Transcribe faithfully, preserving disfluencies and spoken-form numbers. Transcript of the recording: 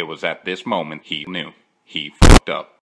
it was at this moment he knew. He fucked up.